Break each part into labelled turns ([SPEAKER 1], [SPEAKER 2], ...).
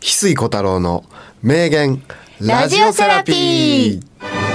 [SPEAKER 1] 翡翠小太郎の名言ラジオセラピー。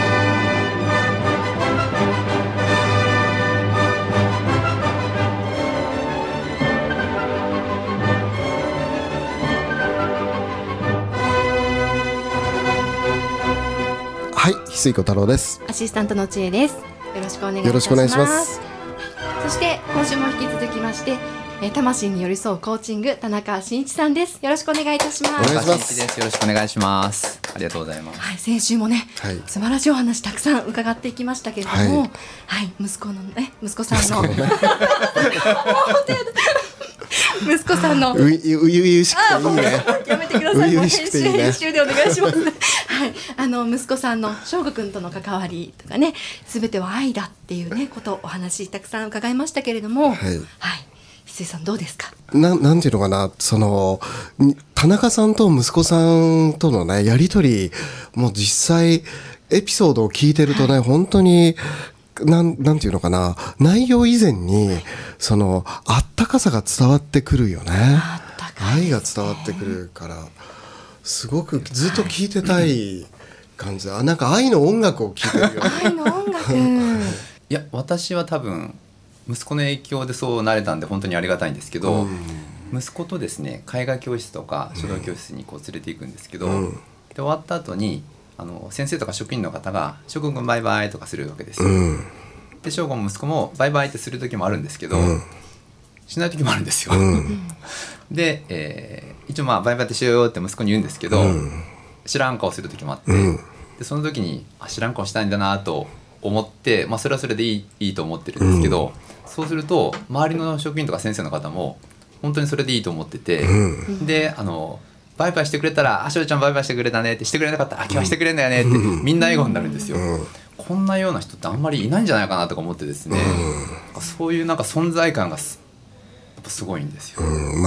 [SPEAKER 1] はい、翡翠小太郎です。
[SPEAKER 2] アシスタントのちえです。よろしくお願いいたします。
[SPEAKER 1] よろしくお願いします。
[SPEAKER 2] そして今週も引き続きまして、魂に寄り添うコーチング、田中真一さんです。よろしくお願いいたします。
[SPEAKER 1] お願いします。
[SPEAKER 3] よろしくお願いします。ありがとうございます。
[SPEAKER 2] はい、先週もね、
[SPEAKER 1] はい、
[SPEAKER 2] 素晴らしいお話たくさん伺っていきましたけれども、はい、息子さんの息子さんの
[SPEAKER 1] う々しくていいね。
[SPEAKER 2] やめてください。
[SPEAKER 1] 初々しくていいね。
[SPEAKER 2] 編集でお願いします。はい、息子さんの翔吾くんとの関わりとかね、すべては愛だっていうねことをお話たくさん伺いましたけれども、はい、翡翠さんどうですか。
[SPEAKER 1] なんていうのかな、田中さんと息子さんとのねやり取りもう実際エピソードを聞いてるとね、本当になんていうのかな、内容以前にあったかさが伝わってくるよね。愛が伝わってくるからすごくずっと聞いてたい感じだ。なんか愛の音楽を聴いてるよね。
[SPEAKER 2] 愛の音楽
[SPEAKER 3] いや、私は多分息子の影響でそうなれたんで本当にありがたいんですけど、息子とですね絵画教室とか書道教室にこう連れていくんですけど、で終わった後に先生とか職員の方が「翔吾くんバイバイ」とかするわけですよ。で翔吾も息子もバイバイってする時もあるんですけど、しない時もあるんですよ。で、一応バイバイってしようよって息子に言うんですけど、知らん顔する時もあって、でその時に知らん顔したいんだなと思って、それはそれでいいと思ってるんですけど、そうすると周りの職員とか先生の方も本当にそれでいいと思ってて、でバイバイしてくれたら「翔ちゃんバイバイしてくれたね」って、してくれなかったら「今日はしてくれんだよね」ってみんな笑顔になるんですよ。こんなような人ってあんまりいないんじゃないかなとか思ってですね、そういうなんか存在感がやっぱすごいんですよ。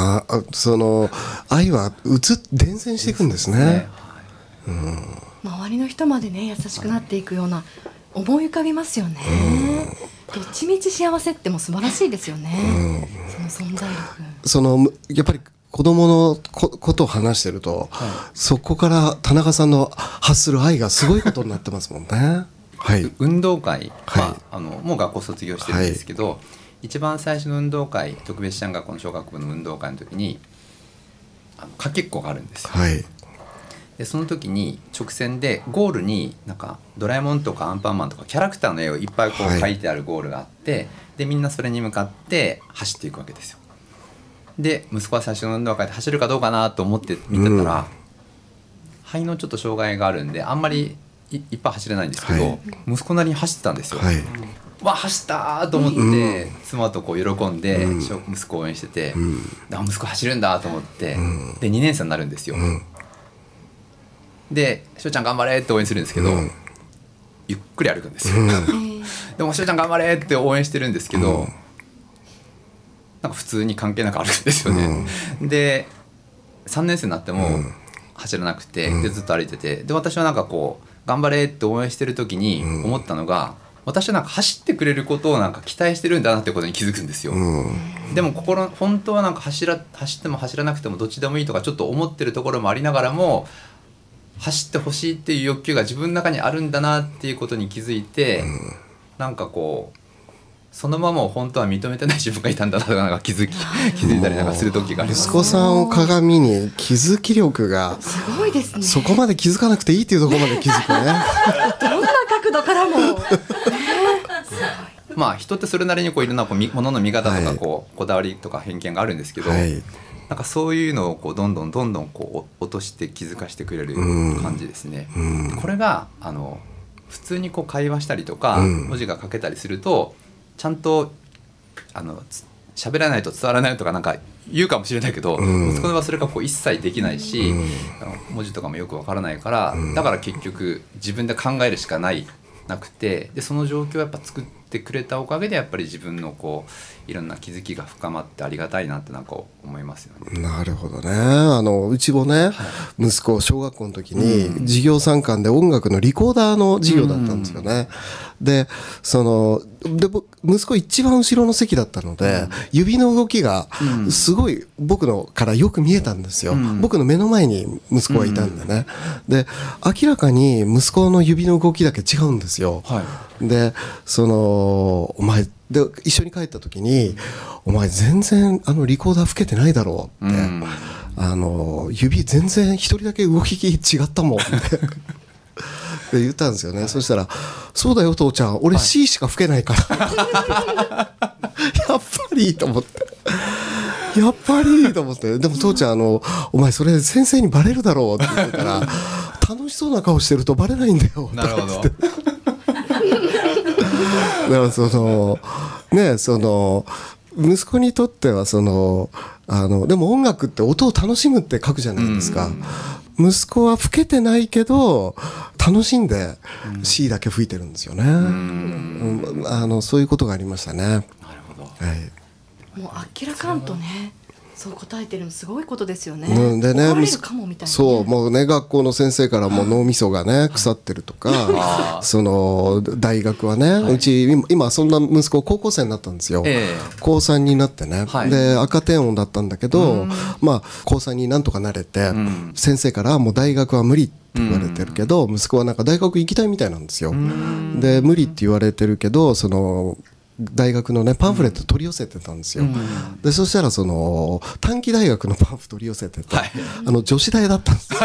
[SPEAKER 1] 愛は伝染していくんですね。
[SPEAKER 2] 周りの人までね優しくなっていくような思い浮かびますよね。どっちみち幸せっても素晴らしいですよね。その存在力。
[SPEAKER 1] やっぱり子供のことを話してると、そこから田中さんの発する愛がすごいことになってますもんね。はい、
[SPEAKER 3] 運動会は、もう学校卒業してるんですけど、一番最初の運動会、特別支援学校の小学部の運動会の時にかけっこがあるんですよ。でその時に直線でゴールになんかドラえもんとかアンパンマンとかキャラクターの絵をいっぱいこう描いてあるゴールがあって、でみんなそれに向かって走っていくわけですよ。で息子は最初の運動会で走るかどうかなと思って見てたら、肺のちょっと障害があるんであんまりいっぱい走れないんですけど、息子なりに走ってたんですよ。わ走ったと思って、妻とこう喜んで、息子を応援してて、息子走るんだと思って、で2年生になるんですよ。で翔ちゃん頑張れって応援するんですけど、ゆっくり歩くんですよ。でも翔ちゃん頑張れって応援してるんですけど、なんか普通に関係なく歩くんですよね。で3年生になっても走らなくて、でずっと歩いてて、で私はなんかこう頑張れって応援してる時に思ったのが、私はなんか走ってくれることをなんか期待してるんだなってことに気づくんですよ。でも本当はなんか走っても走らなくてもどっちでもいいとかちょっと思ってるところもありながらも、走ってほしいっていう欲求が自分の中にあるんだなっていうことに気づいて、なんかこうそのままを本当は認めてない自分がいたんだなとか、なんか気づいたりなんかする時があります。
[SPEAKER 1] 息子さんを鏡に気づき力が
[SPEAKER 2] すごいですね。
[SPEAKER 1] そこまで気づかなくていいっていうところまで気づくね。
[SPEAKER 2] どんな角度からも、
[SPEAKER 3] 人ってそれなりにこういろんなものの見方とかこだわりとか偏見があるんですけど、なんかそういうのをこうどんどんこう落として気づかせてくれる感じですね。これが普通にこう会話したりとか、文字が書けたりするとちゃんと喋らないと伝わらないとかなんか言うかもしれないけど、息子の場合それがこう一切できないし、文字とかもよくわからないから、だから結局自分で考えるしかなくて、でその状況をやっぱ作ってくれたおかげでやっぱり自分のこういろんな気づきが深まってありがたいなってなんか思いますよね。
[SPEAKER 1] なるほどね。うちもね、息子小学校の時に授業参観で音楽のリコーダーの授業だったんですよね。 で息子一番後ろの席だったので、指の動きがすごい僕のからよく見えたんですよ、僕の目の前に息子がいたんでね、で明らかに息子の指の動きだけ違うんですよ、でお前で一緒に帰った時にお前全然リコーダー吹けてないだろうって、指全然一人だけ動き違ったもんってって言ったんですよね、そしたらそうだよ父ちゃん俺 C しか吹けないから、やっぱりと思ってやっぱりと思って、でも父ちゃんお前それ先生にバレるだろうって言ってたら楽しそうな顔してるとバレないんだよ
[SPEAKER 3] なるほど。
[SPEAKER 1] だから息子にとってはでも音楽って音を楽しむって書くじゃないですか、息子は吹けてないけど楽しんで C だけ吹いてるんですよね、そういうことがありましたね。なる
[SPEAKER 3] ほど、
[SPEAKER 1] はい、
[SPEAKER 2] もう明らかんとねそう答えてるのすごいことですよね。
[SPEAKER 1] でね、
[SPEAKER 2] 怒られるかもみたいな、ね、
[SPEAKER 1] そうもうね学校の先生からも脳みそがね腐ってるとか、大学はね、うち今そんな息子高校生になったんですよ、高3になってね、で赤点音だったんだけど、高3になんとかなれて、先生からもう大学は無理って言われてるけど、息子はなんか大学行きたいみたいなんですよ、で無理って言われてるけど大学のねパンフレット取り寄せてたんですよ、でそしたら短期大学のパンフ取り寄せてて、女子大だったんですよ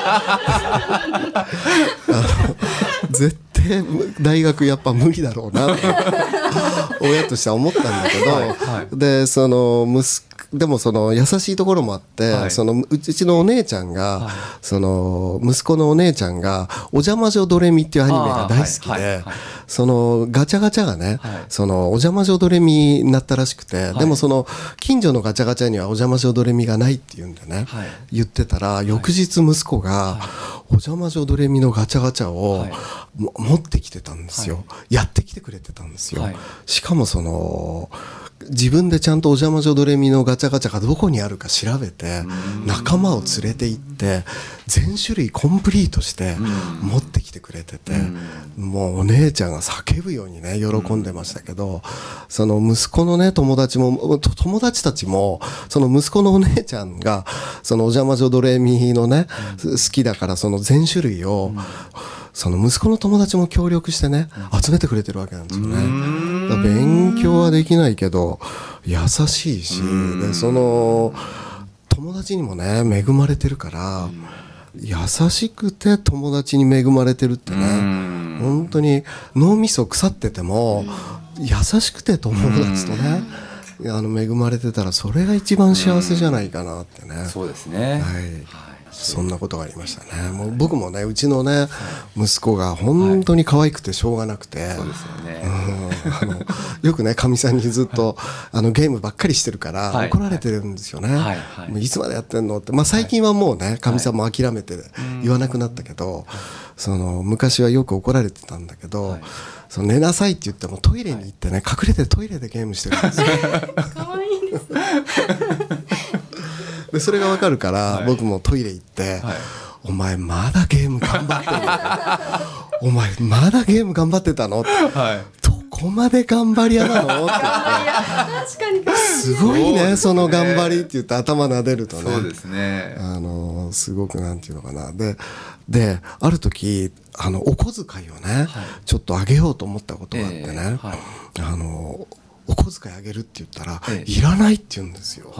[SPEAKER 1] 絶対大学やっぱ無理だろうなって親としては思ったんだけど、ででも優しいところもあって、うちのお姉ちゃんが、息子のお姉ちゃんがお邪魔女ドレミっていうアニメが大好きで、ガチャガチャがね、お邪魔女ドレミになったらしくて、でも近所のガチャガチャにはお邪魔女ドレミがないっていうんでね、言ってたら翌日息子がお邪魔女ドレミのガチャガチャを持ってきてたんですよ、やってきてくれてたんですよ、しかも自分でちゃんとお邪魔女ドレミのガチャガチャがどこにあるか調べて仲間を連れて行って全種類コンプリートして持ってきてくれてて、もうお姉ちゃんが叫ぶようにね喜んでましたけど、息子のね友達たちも息子のお姉ちゃんがお邪魔女ドレミのね好きだから全種類を息子の友達も協力してね集めてくれてるわけなんですよね。勉強はできないけど優しいし、で友達にもね恵まれてるから、優しくて友達に恵まれてるってね、本当に脳みそ腐ってても優しくて友達とね恵まれてたらそれが一番幸せじゃないかなってね。
[SPEAKER 3] そうですね、
[SPEAKER 1] はい、そんなことがありましたね。もう僕もねうちのね息子が本当に可愛くてしょうがなくて、
[SPEAKER 3] そうですよね、
[SPEAKER 1] よくねかみさんにずっとゲームばっかりしてるから怒られてるんですよね、もういつまでやってんのって、最近はもうねかみさんも諦めて言わなくなったけど、昔はよく怒られてたんだけど、寝なさいって言ってもトイレに行ってね隠れてトイレでゲームしてるんですよ
[SPEAKER 2] 可愛いですね
[SPEAKER 1] でそれが分かるから、僕もトイレ行って、お前まだゲーム頑張ってるのお前まだゲーム頑張ってたのって、どこまで頑張り屋なのって言ってすごいねその頑張りって言って頭撫でるとね、
[SPEAKER 3] そうですね、
[SPEAKER 1] すごくなんていうのかな、である時お小遣いをね、ちょっとあげようと思ったことがあってね、お小遣いあげるって言ったら、いらないって言うんですよ。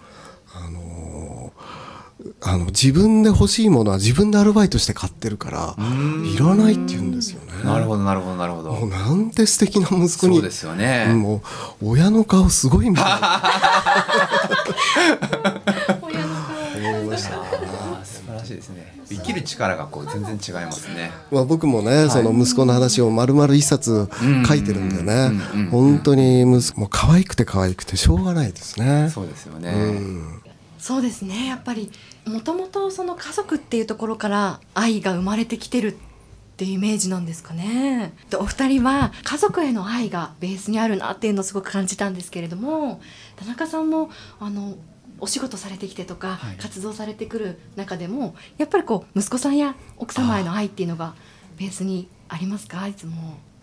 [SPEAKER 1] 自分で欲しいものは自分でアルバイトして買ってるからいらないって言うんですよね。
[SPEAKER 3] なるほどなるほどなるほど。
[SPEAKER 1] もうなんて素敵な息子に。
[SPEAKER 3] そうですよね。
[SPEAKER 1] もう親の顔すごいみたい
[SPEAKER 2] 親の顔
[SPEAKER 1] 思いました。
[SPEAKER 3] 素晴らしいですね。生きる力が全然違いますね。
[SPEAKER 1] 僕もね、その息子の話を丸々一冊書いてるんでね、本当に息子も可愛くて可愛くてしょうがないですね。
[SPEAKER 3] そうですよね。
[SPEAKER 2] そうですね、やっぱりもともとその家族っていうところから愛が生まれてきてるっていうイメージなんですかね。でお二人は家族への愛がベースにあるなっていうのをすごく感じたんですけれども、田中さんもお仕事されてきてとか、活動されてくる中でもやっぱり息子さんや奥様への愛っていうのがベースにありますか？いつも。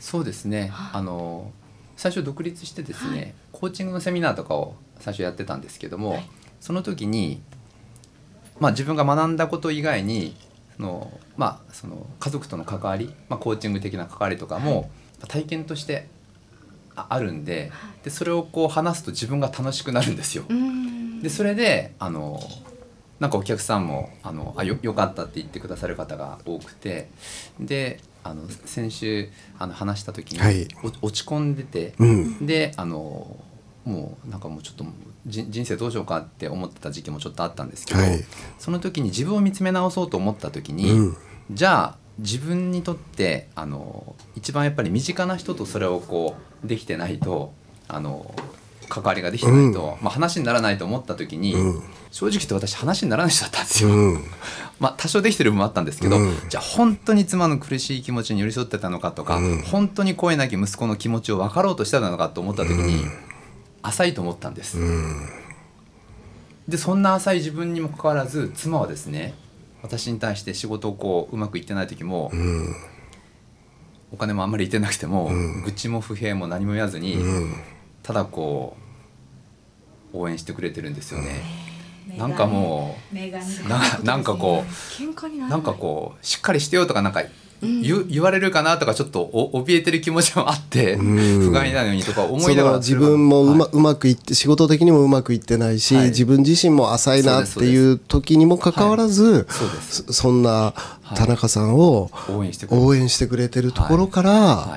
[SPEAKER 3] そうですね、最初独立してですね、コーチングのセミナーとかを最初やってたんですけども、その時に、自分が学んだこと以外にその家族との関わり、コーチング的な関わりとかも体験としてあるんで、それをこう話すと自分が楽しくなるんですよ。でそれでなんかお客さんもよかったって言ってくださる方が多くて、で先週話した時に、落ち込んでて、でもうなんかもうちょっと人生どうしようかって思ってた時期もちょっとあったんですけど、その時に自分を見つめ直そうと思った時に、じゃあ自分にとって一番やっぱり身近な人とそれをこうできてないと関わりができてないと、話にならないと思った時に、正直言って私話にならない人だったんですよ。多少できてる部分もあったんですけど、じゃあ本当に妻の苦しい気持ちに寄り添ってたのかとか、本当に声なき息子の気持ちを分かろうとしてたのかと思った時に、浅いと思ったんです。でそんな浅い自分にもかかわらず、妻はですね、私に対して仕事をこううまくいってない時も、お金もあんまりいってなくても、愚痴も不平も何も言わずに、ただこう応援してくれてるんですよね。なんかもうなんかこうしっかりしてよとかなんか言われるかなとかちょっと怯えてる気持ちもあって、不甲斐ないのにとか思いながら、
[SPEAKER 1] 自分もうまくいって仕事的にもうまくいってないし、自分自身も浅いなっていう時にもかかわらず、そんな田中さんを応援してくれてるところから、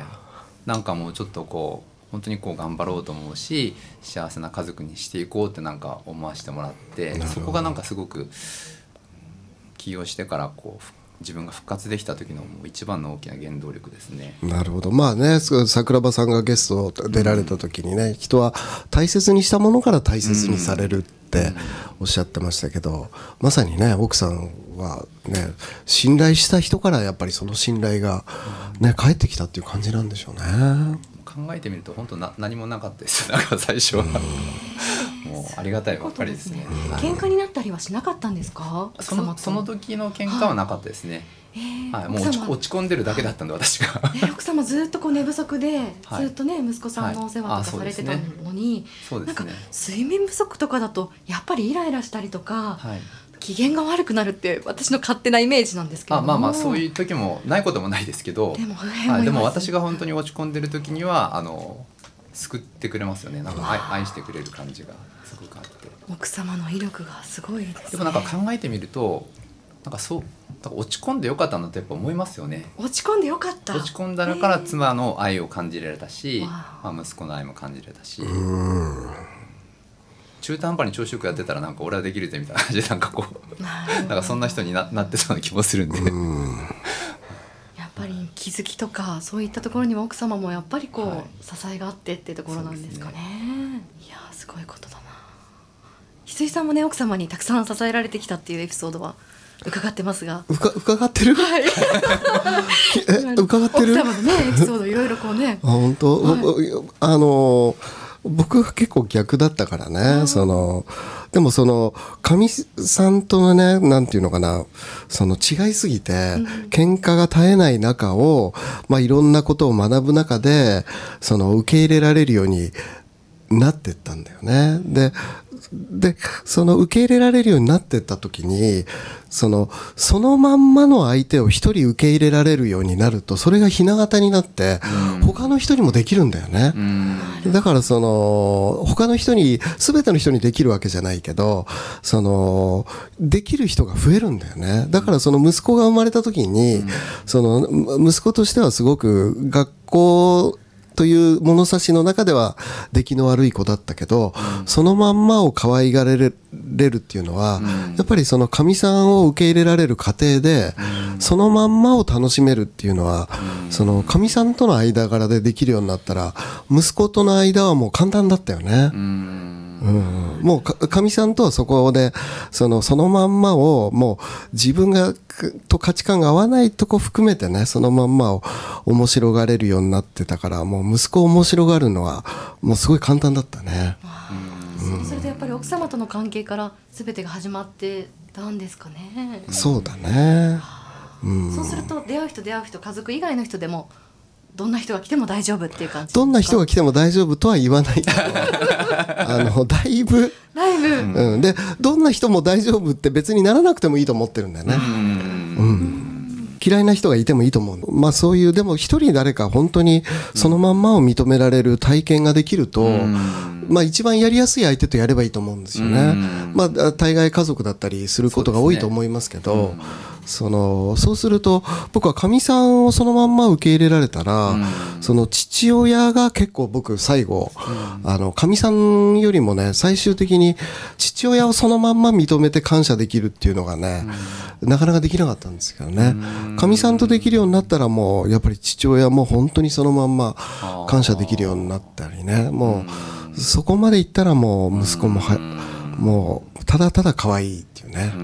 [SPEAKER 3] なんかもうちょっとこう本当にこう頑張ろうと思うし、幸せな家族にしていこうってなんか思わせてもらって、そこがなんかすごく起業してからこう自分が復活できた時のもう一番の大きな原動力ですね。
[SPEAKER 1] なるほど。桜庭さんがゲスト出られた時にね、人は大切にしたものから大切にされるっておっしゃってましたけど、まさにね、奥さんはね、信頼した人からやっぱりその信頼がね、返ってきたっていう感じなんでしょうね。
[SPEAKER 3] 考えてみると本当何もなかったですよ。なんか最初はもうありがたいばっかりですね。
[SPEAKER 2] 喧嘩になったりはしなかったんですか？
[SPEAKER 3] その時の喧嘩はなかったですね。もう落ち込んでるだけだったんで、私が
[SPEAKER 2] 奥様ずっとこう寝不足で、ずっとね息子さんのお世話とかされてたのに、なんか睡眠不足とかだとやっぱりイライラしたりとか、機嫌が悪くなるって私の勝手なイメージなんですけども、
[SPEAKER 3] そういう時もないこともないですけど、でも私が本当に落ち込んでる時には救ってくれますよね。なんか愛してくれる感じがすごくあって、
[SPEAKER 2] 奥様の威力がすごいですね。
[SPEAKER 3] でもなんか考えてみると、なんか落ち込んでよかったなってやっぱ思いますよね。
[SPEAKER 2] 落ち込んでよかった。
[SPEAKER 3] 落ち込んだから妻の愛を感じられたし、息子の愛も感じられたし、中途半端に調子よくやってたらなんか俺はできるぜみたいな感じでなんかそんな人に なってそうな気もするんで、
[SPEAKER 2] やっぱり気づきとかそういったところにも奥様もやっぱりこう、支えがあってっていうところなんですかね。いやすごいことだな。翡翠さんもね、奥様にたくさん支えられてきたっていうエピソードは伺ってますが、
[SPEAKER 1] 伺ってる？はい伺ってる？
[SPEAKER 2] 奥様のねエピソードいろいろこうね。
[SPEAKER 1] 本当、僕は結構逆だったからね。でもかみさんとのね、なんていうのかな、違いすぎて、喧嘩が絶えない中を、いろんなことを学ぶ中で受け入れられるようになってったんだよね。で受け入れられるようになってった時に、そのまんまの相手を一人受け入れられるようになると、それがひな形になって他の人にもできるんだよね。だから他の人に、全ての人にできるわけじゃないけど、できる人が増えるんだよね。だから息子が生まれた時に、息子としてはすごく学校という物差しの中では出来の悪い子だったけど、そのまんまを可愛がれるっていうのは、やっぱりかみさんを受け入れられる過程で、そのまんまを楽しめるっていうのは、かみさんとの間柄でできるようになったら、息子との間はもう簡単だったよね。もうかみさんとはそこでそのまんまを、もう自分がと価値観が合わないとこ含めてね、そのまんまを面白がれるようになってたから、もう息子を面白がるのはもうすごい簡単だったね。
[SPEAKER 2] それでやっぱり奥様との関係から全てが始まってたんですかね。
[SPEAKER 1] そうだね。
[SPEAKER 2] そうすると出会う人家族以外の人でもどんな人が来ても大丈夫っていう感じ。
[SPEAKER 1] どんな人が来ても大丈夫とは言わないけどだいぶ、でどんな人も大丈夫って別にならなくてもいいと思ってるんだよね。嫌いな人がいてもいいと思う。まあそういう、でも一人誰か本当にそのまんまを認められる体験ができると、まあ一番やりやすい相手とやればいいと思うんですよね。まあ大概家族だったりすることが多いと思いますけど、そうすると僕はかみさんをそのまんま受け入れられたら、その父親が結構僕最後かみさんよりもね、最終的に父親をそのまんま認めて感謝できるっていうのがね、なかなかできなかったんですけどね。かみさんとできるようになったら、もうやっぱり父親も本当にそのまんま感謝できるようになったりね、もうそこまでいったらもう息子ももうただただ可愛いっていうね。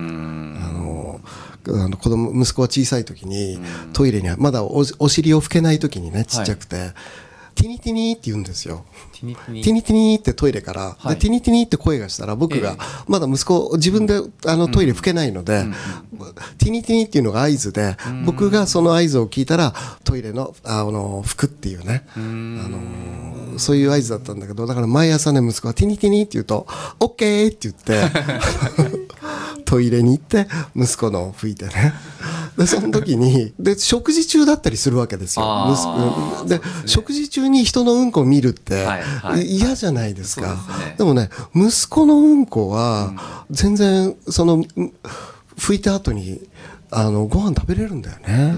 [SPEAKER 1] 息子は小さい時にトイレにまだお尻を拭けない時にね、ちっちゃくて、ティニティニーって言うんですよ。ティニティニーってトイレから、でティニティニーって声がしたら、僕がまだ息子自分でトイレ拭けないので、ティニティニーっていうのが合図で、僕がその合図を聞いたらトイレの拭くっていうね、そういう合図だったんだけど、だから毎朝ね、息子はティニティニーって言うとオッケーって言ってトイレに行って息子の拭いてね。でその時に食事中だったりするわけですよ。で食事中に人のうんこを見るって嫌じゃないですか。でもね、息子のうんこは全然その拭いた後にご飯食べれるんだよね。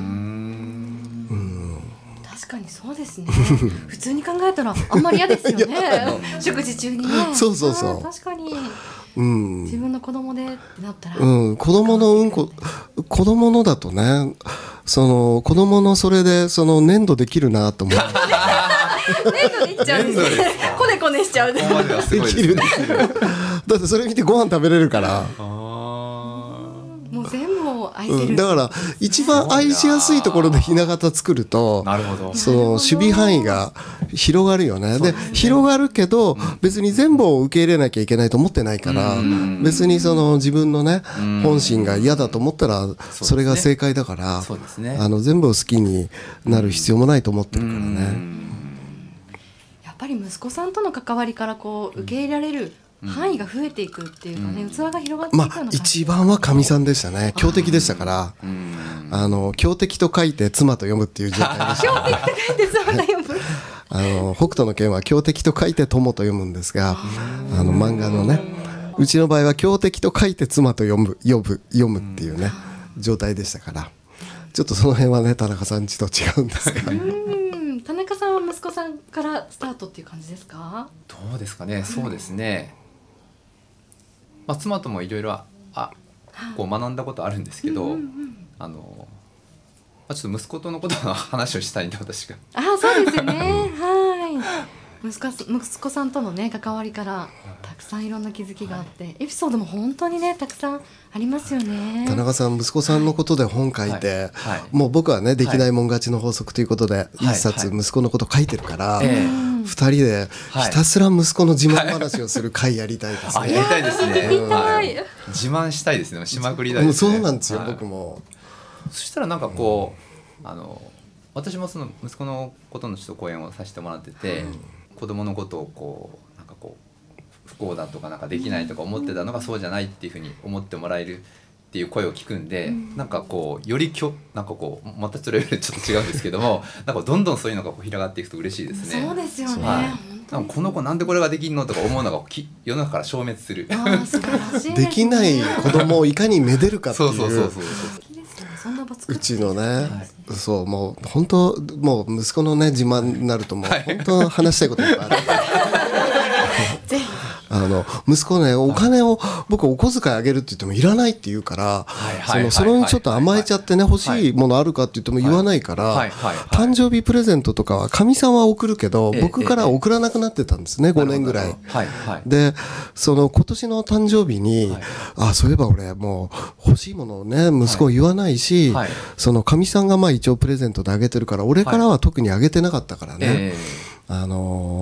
[SPEAKER 2] 確かにそうですね。普通に考えたらあんまり嫌ですよね。食事中にね。
[SPEAKER 1] そうそうそう。
[SPEAKER 2] 確かに。自分の子供でってなったら、
[SPEAKER 1] 子供のうんこ、子供のだとね、子供のそれで粘土できるなと思って。
[SPEAKER 2] 粘土できちゃうんですね。こねこねしちゃう。で
[SPEAKER 1] きる。だってそれ見てご飯食べれるから。
[SPEAKER 2] もう全部を愛せる。
[SPEAKER 1] だから一番愛しやすいところでひな形作ると、その守備範囲が広がるよね。で広がるけど別に全部を受け入れなきゃいけないと思ってないから、別に自分のね本心が嫌だと思ったらそれが正解だから、全部を好きになる必要もないと思ってるからね。
[SPEAKER 2] やっぱり息子さんとの関わりからこう受け入れられる範囲が増えていくっていうかね、器が広がっていくような感じ。
[SPEAKER 1] 一番はかみさんでしたね。強敵でしたから、強敵と書いて妻と読むっていう状態でした。
[SPEAKER 2] 強敵と書いて妻と読む。
[SPEAKER 1] 北斗の拳は強敵と書いて友と読むんですが、漫画のね、うちの場合は強敵と書いて妻と読むっていうね状態でしたから、ちょっとその辺はね田中さんちと違うんですが。
[SPEAKER 2] 田中さんは息子さんからスタートっていう感じですか？
[SPEAKER 3] どうですかね。そうですね。妻ともいろいろこう学んだことあるんですけど、ちょっと息子とのことの話をしたいんで、私が。
[SPEAKER 2] そうですよね。はい。息子さんとのね関わりからたくさんいろんな気づきがあって、エピソードも本当にねたくさんありますよね。
[SPEAKER 1] 田中さん、息子さんのことで本書いて、もう僕はねできないもん勝ちの法則ということで一冊息子のこと書いてるから、2人でひたすら息子の自慢話をする回やりたいですね。
[SPEAKER 3] やりたいですね。自慢したいですね。しまくりたいですね。
[SPEAKER 1] そうなんですよ、僕も。
[SPEAKER 3] そしたらなんかこう私もその息子のことのちょっと講演をさせてもらってて、子供のことをこうなんかこう不幸だとかなんかできないとか思ってたのがそうじゃないっていうふうに思ってもらえるっていう声を聞くんで、なんかこうよりなんかこうまたそれちょっと違うんですけども、なんかどんどんそういうのがこう広がっていくと嬉しいですね。
[SPEAKER 2] そうですよね。
[SPEAKER 3] なんかこの子なんでこれができんのとか思うのが世の中から消滅する。
[SPEAKER 2] 素晴らしい。
[SPEAKER 1] できない子供をいかにめでるかっていう。うちのね、そうもう本当もう息子のね自慢になるともう本当話したいこといっぱいある。息子ね、お金を僕お小遣いあげるって言ってもいらないって言うから、それにちょっと甘えちゃってね、欲しいものあるかって言っても言わないから、誕生日プレゼントとかはかみさんは送るけど僕からは送らなくなってたんですね、5年ぐらいで。今年の誕生日にそういえば俺もう欲しいものをね息子言わないし、かみさんが一応プレゼントであげてるから俺からは特にあげてなかったからね、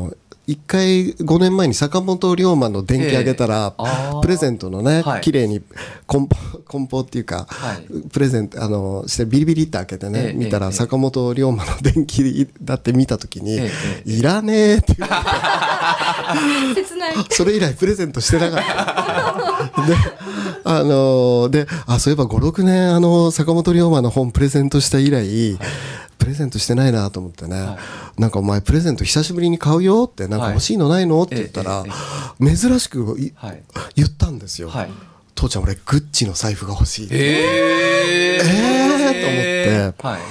[SPEAKER 1] 一回5年前に坂本龍馬の電気あげたら、プレゼントのね、綺麗に梱包っていうか、プレゼントしてビリビリって開けてね、見たら坂本龍馬の電気だって見た時に、いらねえって言われて、それ以来プレゼントしてなかったで、そういえば5、6年坂本龍馬の本プレゼントした以来、プレゼントしてないなと思ってね、なんかお前プレゼント久しぶりに買うよって、なんか欲しいのないのって言ったら、珍しく言ったんですよ。父ちゃん俺グッチの財布が欲しいって。と思って、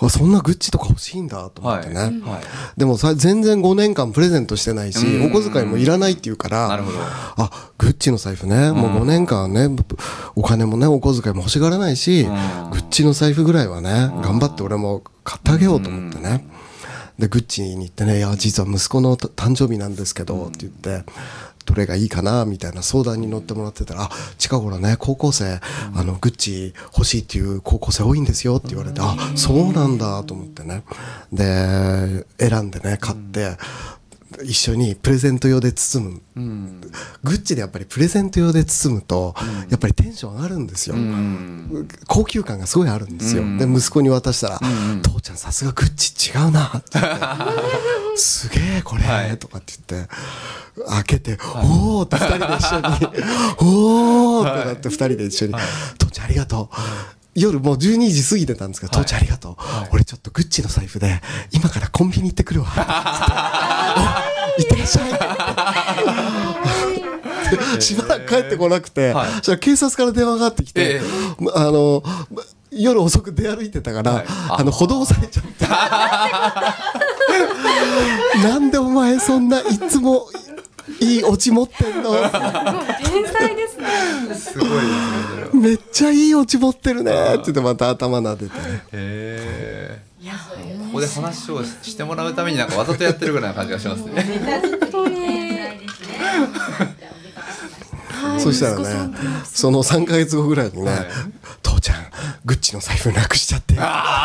[SPEAKER 1] そんなグッチとか欲しいんだと思ってね。でも全然5年間プレゼントしてないし、お小遣いもいらないって言うから、グッチの財布ね、もう5年間ね、お金もね、お小遣いも欲しがらないし、グッチの財布ぐらいはね、頑張って俺も買ってあげようと思ってね。でグッチに行ってね、いや実は息子の誕生日なんですけどって言って、どれがいいかなみたいな相談に乗ってもらってたら、近頃ね高校生グッチ欲しいっていう高校生多いんですよって言われて、そうなんだと思ってね、で選んでね買って一緒にプレゼント用で包む、グッチでやっぱりプレゼント用で包むとやっぱりテンション上がるんですよ、高級感がすごいあるんですよ、で息子に渡したら、父ちゃんさすがグッチ違うなって言ってすげえこれ、とかって言って開けて、おーって2人で一緒におーってなって2人で一緒に、父ちゃんありがとう、夜もう12時過ぎてたんですけど、父ちゃんありがとう、俺ちょっとグッチの財布で今からコンビニ行ってくるわ行ってらっしゃいしばらく帰ってこなくて、そしたら警察から電話がかかってきて、夜遅く出歩いてたから、補導されちゃってなんでお前そんないつもいいオチ持ってんの
[SPEAKER 2] 天才ですね。
[SPEAKER 3] すごいです
[SPEAKER 1] ね。めっちゃいいオチ持ってるねって言ってまた頭撫でて
[SPEAKER 3] ね。ここで話をしてもらうためになんかわざとやってるぐらいな感じがしますね。
[SPEAKER 1] そしたらね、その3ヶ月後ぐらいにね、父ちゃんグッチの財布なくしちゃって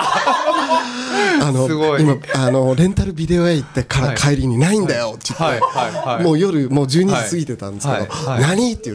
[SPEAKER 1] 今レンタルビデオ屋行ってから帰りにないんだよって言って、もう夜もう12時過ぎてたんですけど、何って言って、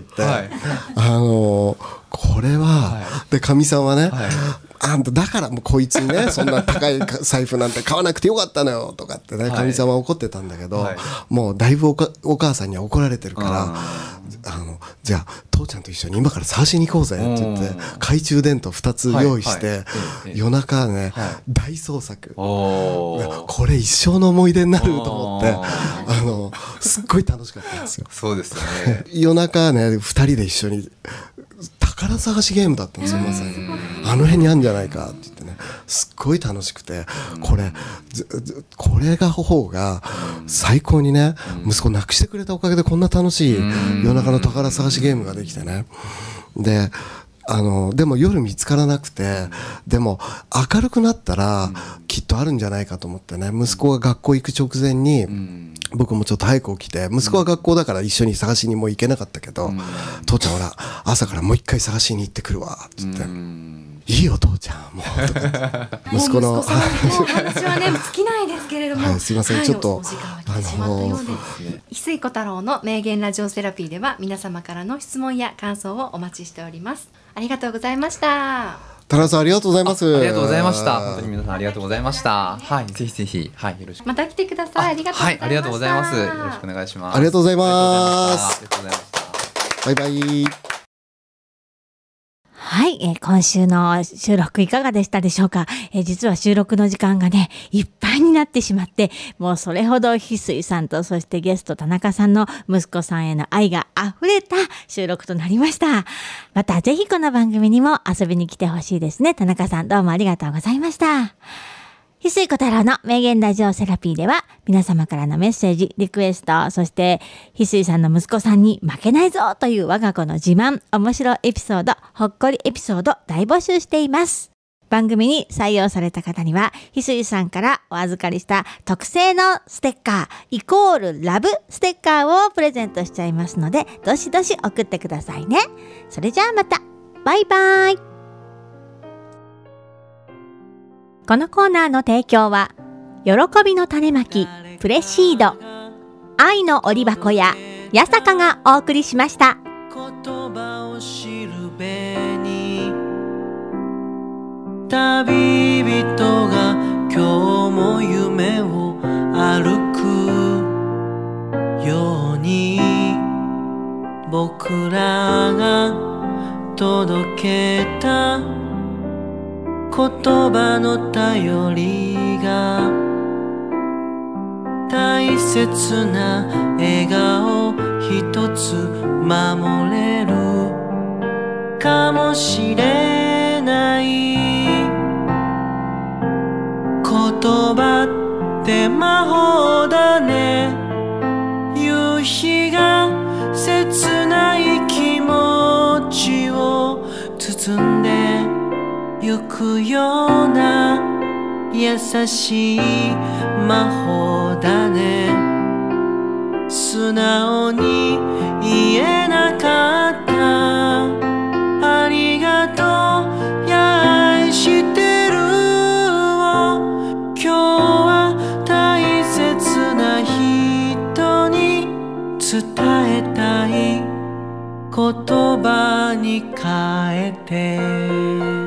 [SPEAKER 1] これはでかみさんはね、あんただからもうこいつにねそんな高い財布なんて買わなくてよかったのよとかってね、かみさんは怒ってたんだけど、もうだいぶお母さんには怒られてるから、じゃあ父ちゃんと一緒に今から探しに行こうぜって言って懐中電灯2つ用意して夜中ね大捜索、これ一生の思い出になると思ってすっごい楽しかったんですよ。
[SPEAKER 3] そうですね。
[SPEAKER 1] 夜中ね2人で一緒に宝探しゲームだったんですよ、まさにあの辺にあるんじゃないかって言ってね、すっごい楽しくて、これが方が最高にね、息子亡くしてくれたおかげでこんな楽しい夜中の宝探しゲームができてね、ででも夜見つからなくて、でも明るくなったらきっとあるんじゃないかと思ってね、息子が学校行く直前に僕もちょっと早く起きて、息子は学校だから一緒に探しにもう行けなかったけど、父ちゃんほら朝からもう一回探しに行ってくるわって言って、いいよ父ちゃんもうとか息子の
[SPEAKER 2] 話はね尽きないですけれども、
[SPEAKER 1] すいません、ちょっと
[SPEAKER 2] 翡翠小太郎の名言ラジオセラピーでは皆様からの質問や感想をお待ちしております。ありがとうございました。
[SPEAKER 1] 田中さんありがとうございます。
[SPEAKER 3] ありがとうございました。本当に皆さんありがとうございました。はい、ぜひぜひ、はい、よろしく。
[SPEAKER 2] また来てください。ありがとうございました。はい、
[SPEAKER 3] ありがとうございます。よろしくお願いします。
[SPEAKER 1] ありがとうございます。
[SPEAKER 3] ありがとうございました。
[SPEAKER 1] バイバイ。
[SPEAKER 4] はい、今週の収録いかがでしたでしょうか。実は収録の時間がねいっぱいになってしまって、もうそれほど翡翠さんとそしてゲスト田中さんの息子さんへの愛があふれた収録となりました。またぜひこの番組にも遊びに来てほしいですね。田中さんどうもありがとうございました。翡翠小太郎の名言ラジオセラピーでは皆様からのメッセージ、リクエスト、そして翡翠さんの息子さんに負けないぞという我が子の自慢、面白いエピソード、ほっこりエピソード大募集しています。番組に採用された方には翡翠さんからお預かりした特製のステッカーラブステッカーをプレゼントしちゃいますので、どしどし送ってくださいね。それじゃあまた、バイバイ。このコーナーの提供は、喜びの種まきプレシード、 愛の折箱や八坂がお送りしました。
[SPEAKER 5] 言葉を知るべに旅人が今日も夢を歩くように、僕らが届けた言葉の頼りが大切な笑顔一つ守れるかもしれない。言葉って魔法だね。夕日が切ない気持ちを包んでゆくような優しい魔法だね。素直に言えなかったありがとうや愛してるを今日は大切な人に伝えたい。言葉に変えて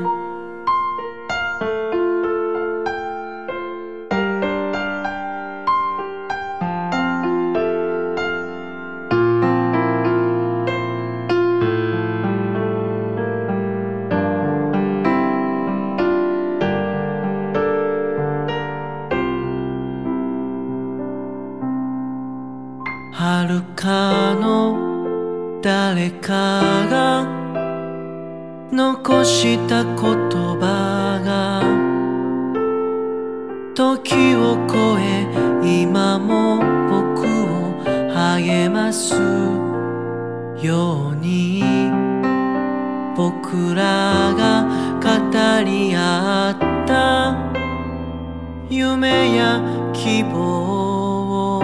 [SPEAKER 5] 遥かの誰かが残した言葉が時を超え今も僕を励ますように、僕らが語り合った夢や希望を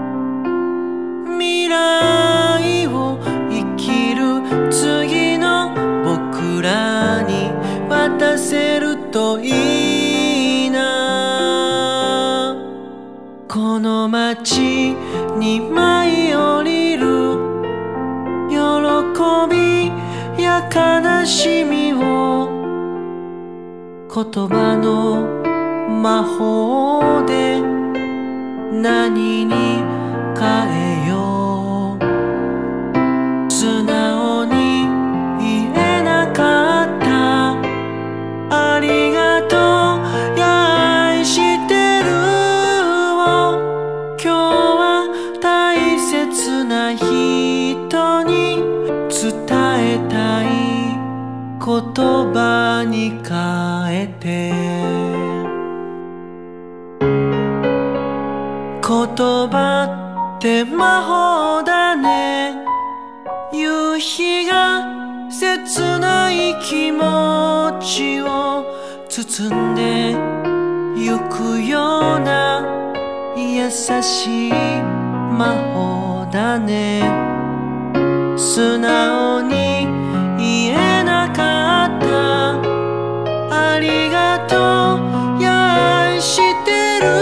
[SPEAKER 5] 未来を生きる次の僕らに渡せるといいな。この街に舞い降りる喜びや悲しみを言葉の魔法で何に変えよう。素直に言えなかったありがとうや愛してるを今日は大切な人に伝えたい。言葉に変えて言葉って魔法だね。夕日が切ない気持ちを包んでゆくような優しい魔法だね。素直に言えなかったありがとうや愛してる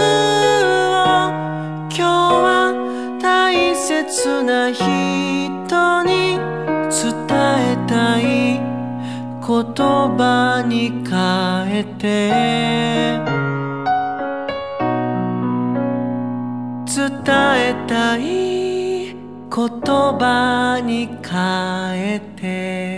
[SPEAKER 5] 大切な人に伝えたい。言葉に変えて伝えたい。言葉に変えて